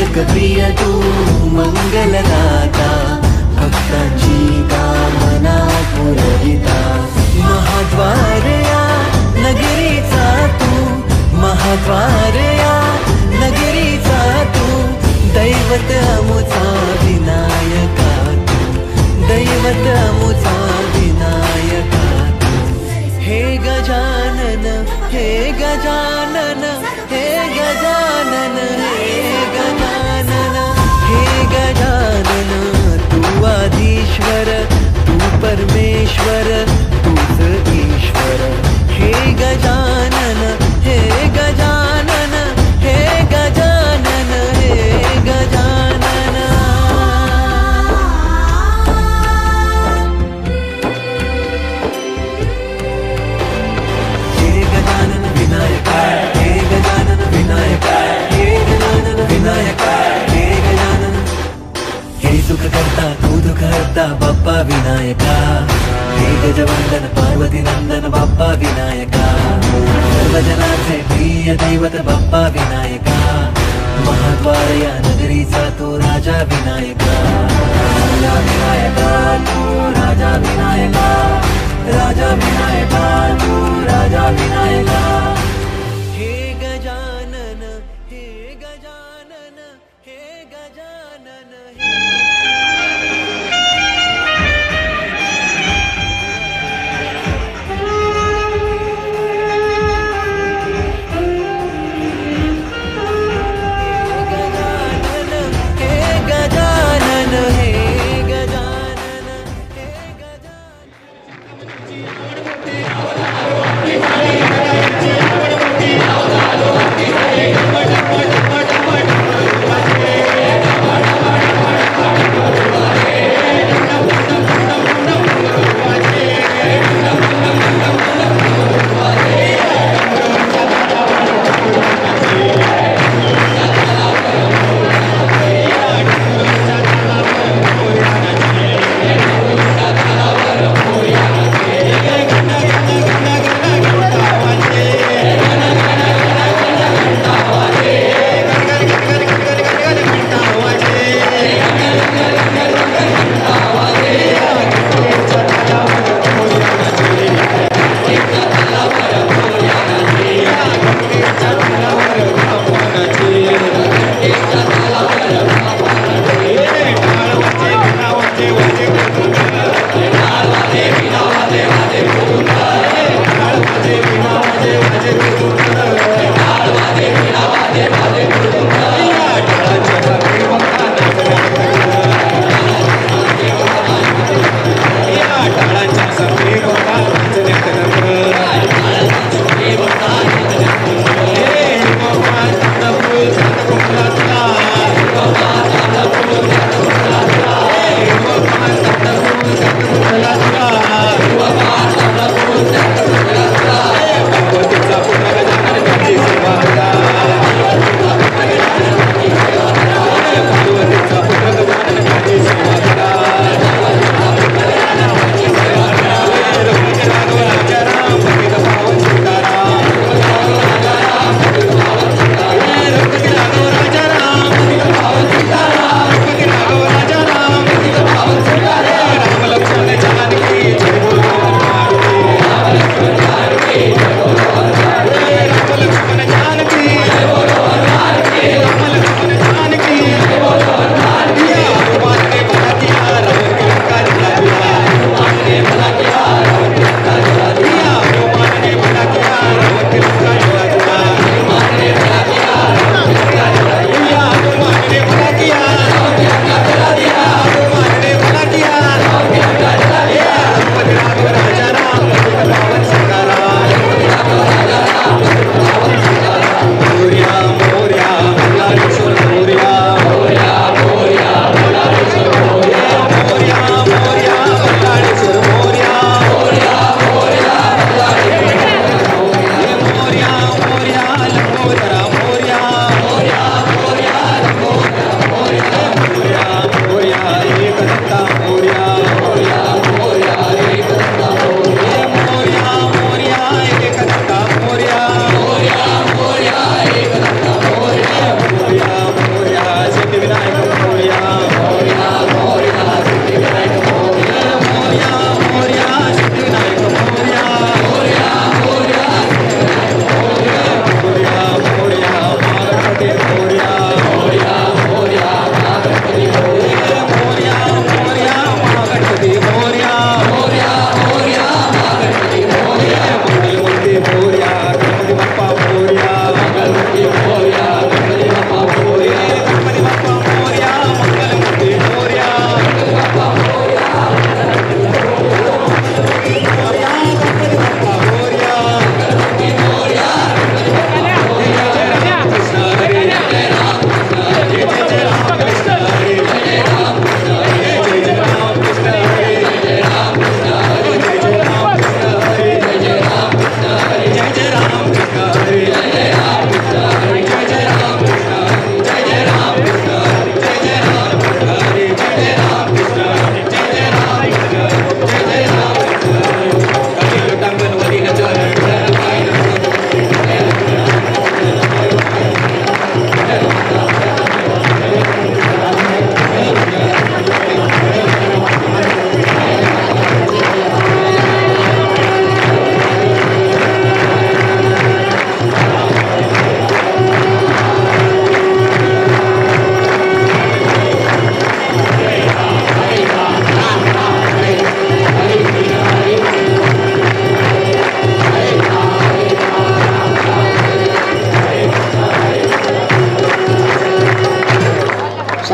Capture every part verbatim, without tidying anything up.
लोकप्रिय तू मंगलदाता, भक्तांची कामना पुरविता। महाद्वार या नगरीचा तू, महाद्वार या नगरीचा तू, दैवत अमुचा विनायका तू, दैवत अमुचा विनायका तू। हे गजानन हे गजानन हे गजानन हे गजानन हे गजानन, तू आधीश्वर तू परमेश्वर तूच ईश्वर। हे गजानन हे गजानन हे गजानन हे गजानन। हे गजानन विनायका, हे गजानन विनायका, हे गजानन विनायका, हे गजानन। हे सुख करता तू दुःख हरता बाप्पा विनायका, हे गजवंदन पार्वती नंदन बाप्पा विनायका, सर्वजनांचे प्रिय दैवत बाप्पा विनायका। महाद्वार या नगरीचा तू राजा विनायका, राजा विनायका तू राजा विनायका, राजा विनायका तू राजा विनायका। हे गजानन हे गजानन हे गजानन हे Hey,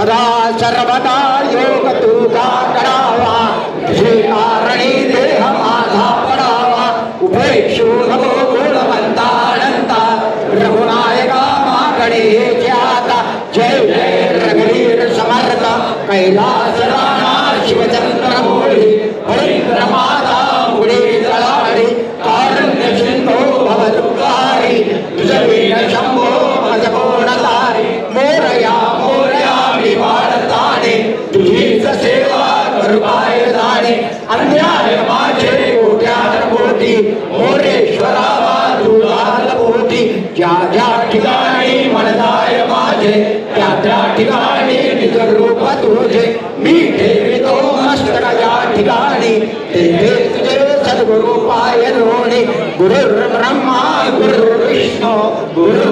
सदा सर्वदा योग तुझा करावा, तुझे कारणी देह माझा पडावा. उभयक्षु नभो गुणवंता अनंता, रघुनायका मागणे आता. जय जय रघुवीर समर्थ, कैलास राणा शिवचंद्र मोळी. परिक्रमाता मुळे जळाळी, कारुण्य सिंधो भवदुःखारी. तुझवीन शंभो मज कोणतारी. मोरया मोरया विवाडताने, तुझीच सेवा करू काय जाणे. अन्याय माझे कोट्यान कोटी, मोरेश्वरावा तुझाल पोटी. ज्या ज्या ठिकाणी मनदाय माझे, त्या त्या ठिकाणी निज रूप तुझे. मी ठेवितो मस्तक या ठिकाणी, तेथे तुझे सद्गुरु पाय लोणी. गुरुर्ब्रह्मा गुरुर्विष्णू गुरु